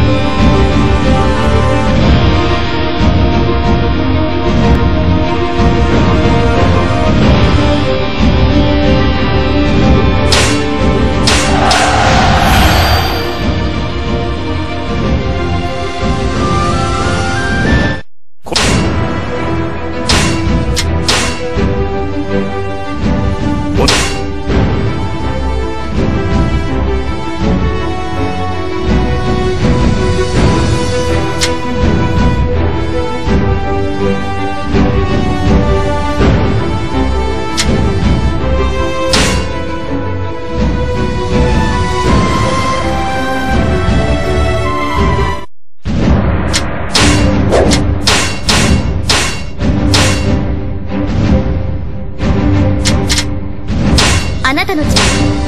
あなたの力。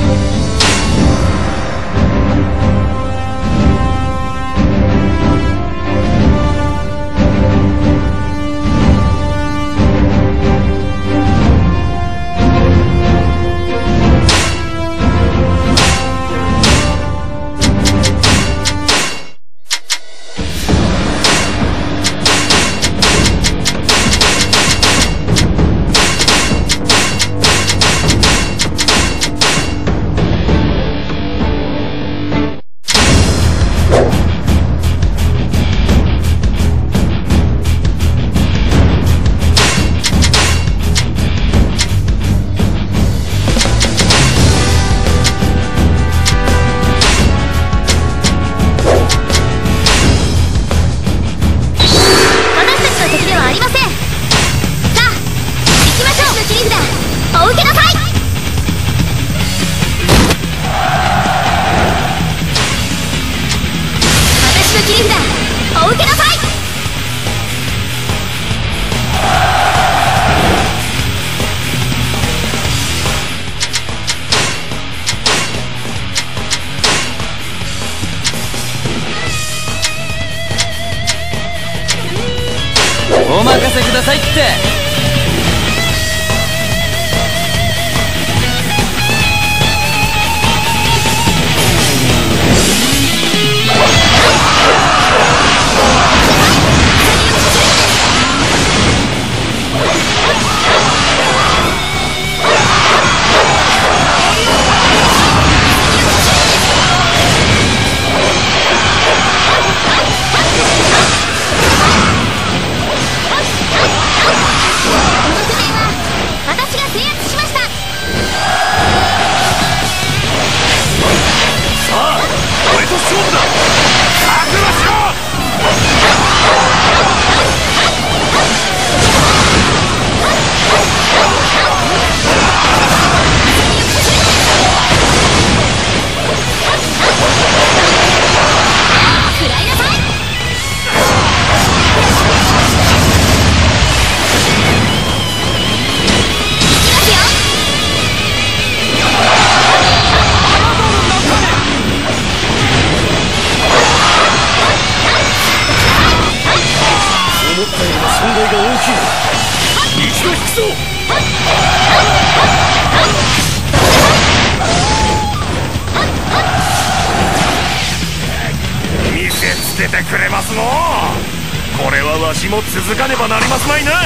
お任せくださいって。 見せつけてくれますの。これはわしも続かねばなりますまいな。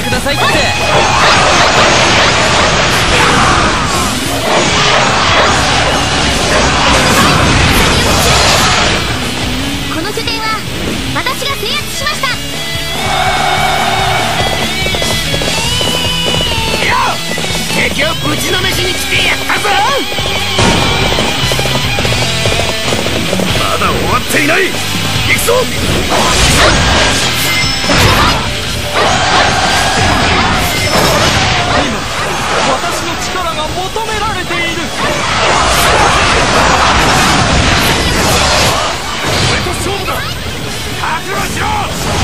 くださいって。 この拠点は私が制圧しました。 敵をぶちのめしに来てやったぞ。まだ終わっていない。行くぞ。 私の力が求められている。 俺と勝負だ。覚悟しろ。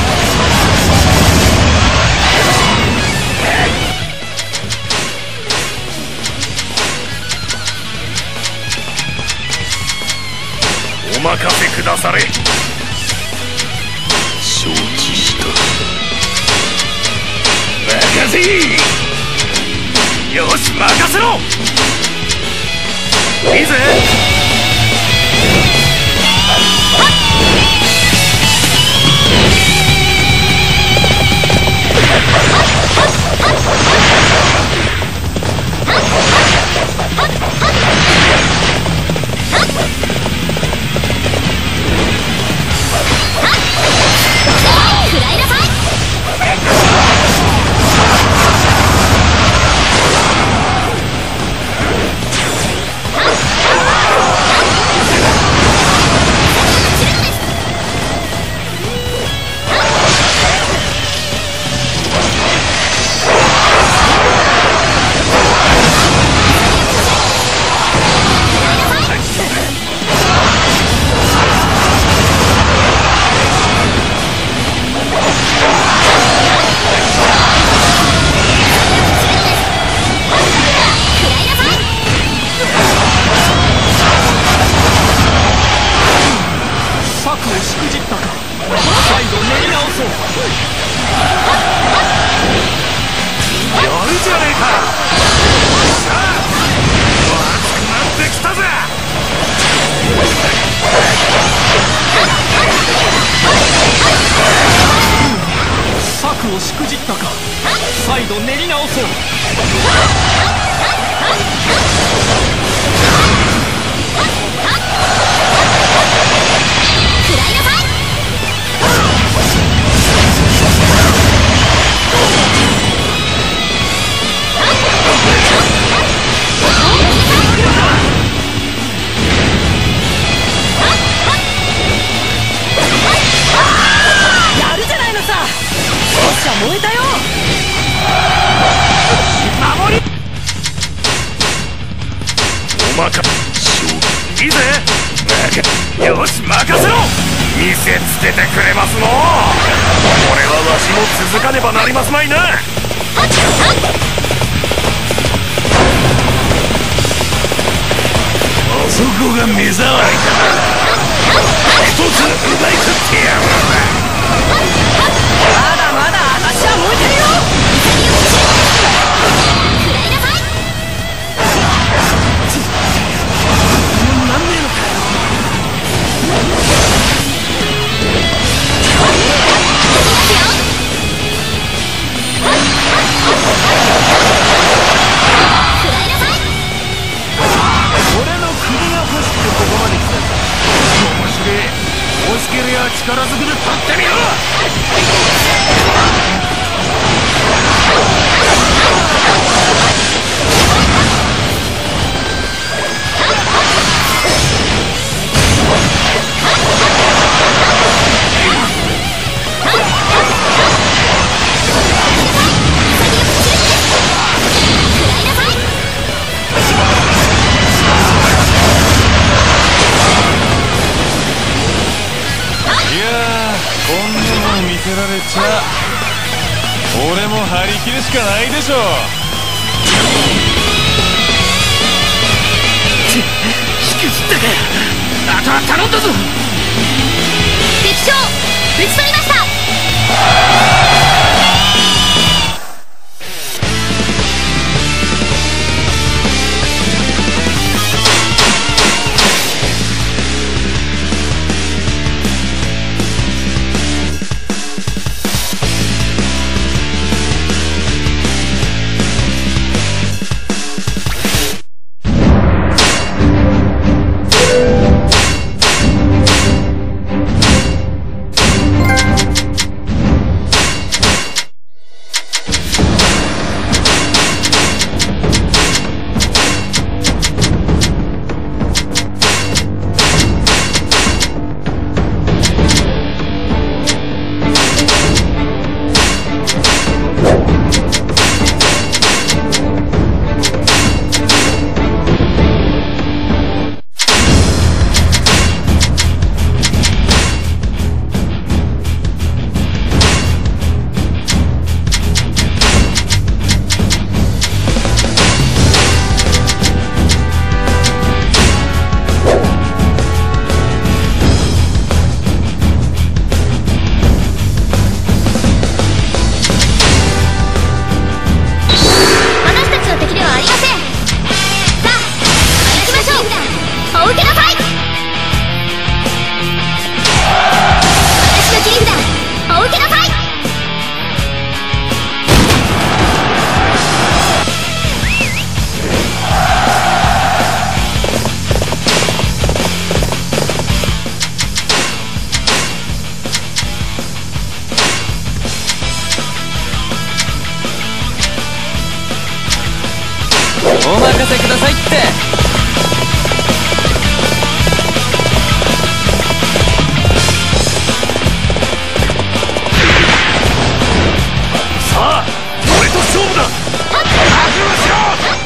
お任せくだされ。承知した。任せ。よし任せろ。いいぜ。 策をしくじったか。再度練り直そう。 やるじゃないのさ。よっしゃ燃えたよ。 守り。おまかいいぜ。よし任せろ。見せつけてくれますの。これはわしも続かねばなりますまいな。あそこが目障りだ。一つ奪い食ってやる。 まだまだ私は燃えてるよ。なんねえのかよ。 俺の首が欲しくてここまで来た。面白い。欲しけりゃ力ずくで取ってみろ。 見せられちゃ俺も張り切るしかないでしょ。 引きずってかよ。あとは頼んだぞ。 敵将討ち取りました。 お任せくださいって。 さあ俺と勝負だ。覚悟しろ。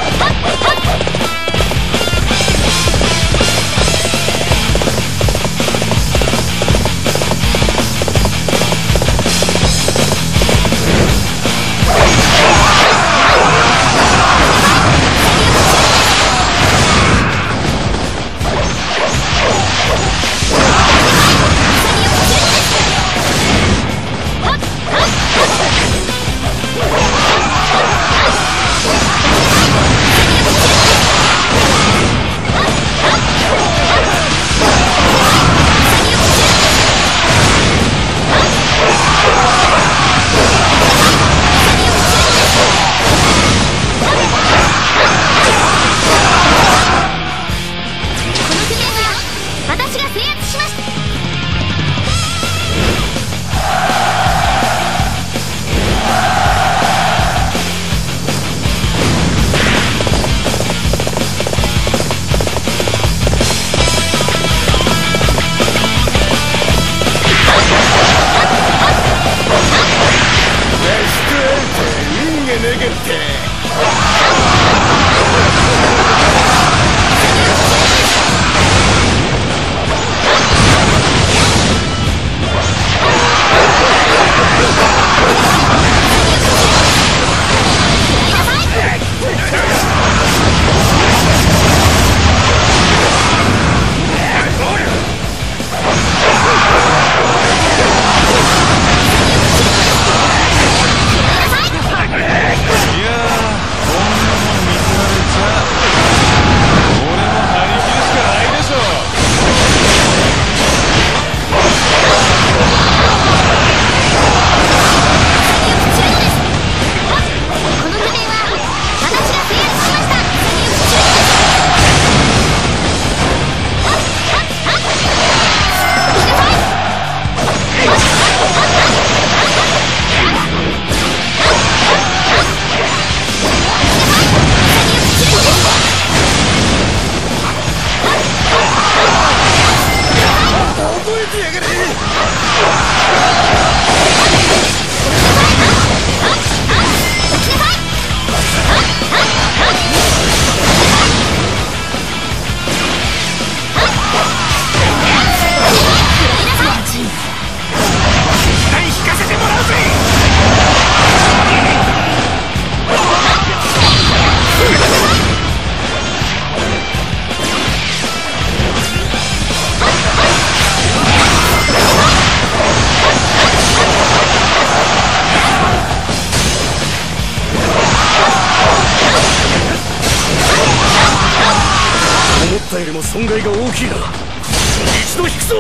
思ったよりも損害が大きいな。一度引くぞ。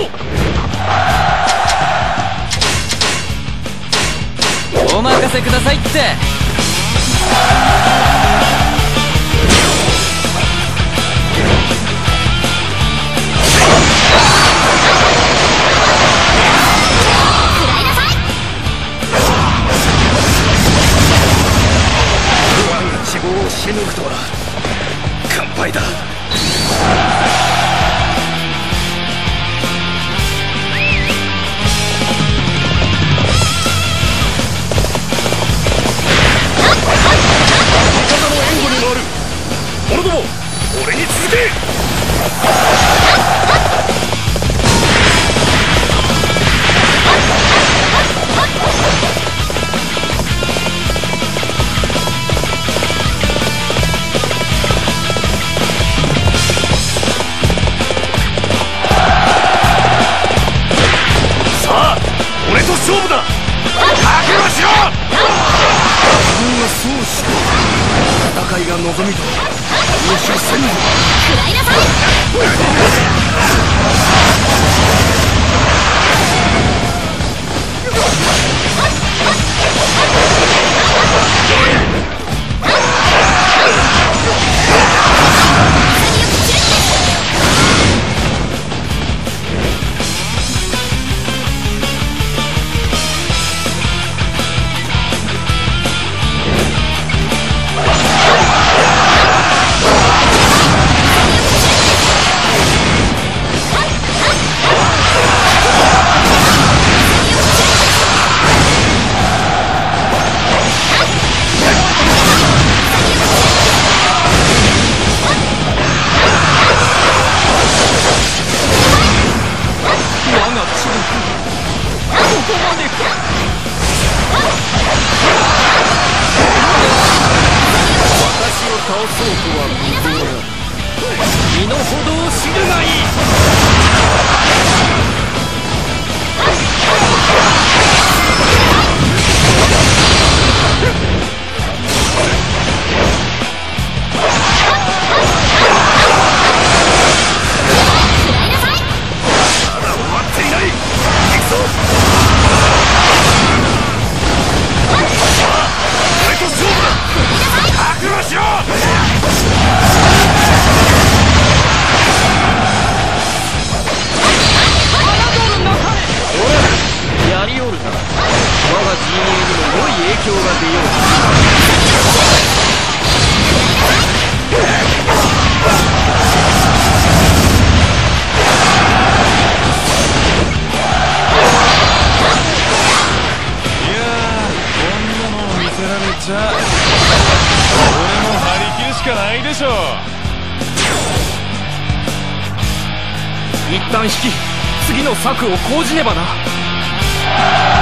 お任せくださいって。 不安が自分を死ぬくとは完敗だ。者ども、俺に続け。さあ、俺と勝負だ。覚悟しろ。自分はそうして戦いが望みと無視せぬ。 食らいなさい。 さ身の程を知るがいい。やりおるな。我が陣営にも良い影響が出よう。 いやー、こんなのを見せられちゃ俺も張り切るしかないでしょ。 一旦引き、次の策を講じねばな。